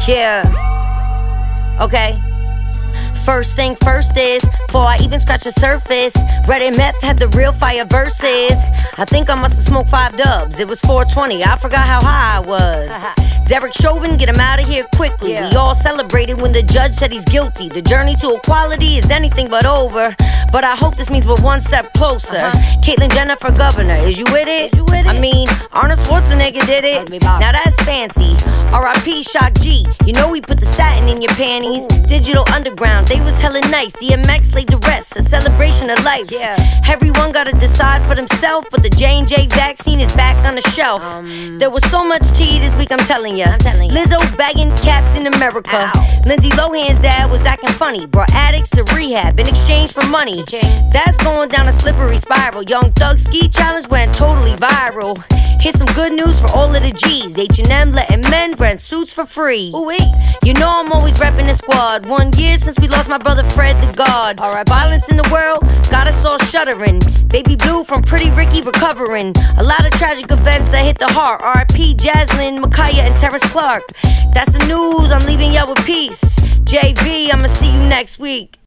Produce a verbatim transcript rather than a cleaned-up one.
Yeah. Okay. First thing first is, before I even scratch the surface, Red and Meth had the real fire verses. I think I must have smoked five dubs. It was four twenty, I forgot how high I was. Derek Chauvin, get him out of here quickly. Yeah. We all celebrated when the judge said he's guilty. The journey to equality is anything but over, but I hope this means we're one step closer. uh-huh. Caitlyn Jenner for governor, is you with it? Is you with it? I mean, Arnold Schwarzenegger did it. Now that's fancy. R I P Shock G, you know we put the satin in your panties. Ooh. Digital Underground, they was hella nice. D M X laid the rest, a celebration of life. Yeah. Everyone gotta decide for themselves, but the J and J vaccine is back on the shelf. Um, there was so much tea this week, I'm telling ya. I'm telling ya. Lizzo bagging Captain America. Ow. Lindsay Lohan's dad was acting funny, brought addicts to rehab in exchange for money. Cha-ching. That's going down a slippery spiral. Young Thug ski challenge went totally viral. Here's some good news for all of the G's. H and M letting men rent suits for free. Ooh wait, you know I'm always repping the squad. One year since we lost my brother Fred the God. Alright, violence in the world got us all shuddering. Baby Blue from Pretty Ricky recovering. A lot of tragic events that hit the heart. R I P Jaslyn, Micaiah, and Terrence Clark. That's the news, I'm leaving y'all with peace. J V, I'ma see you next week.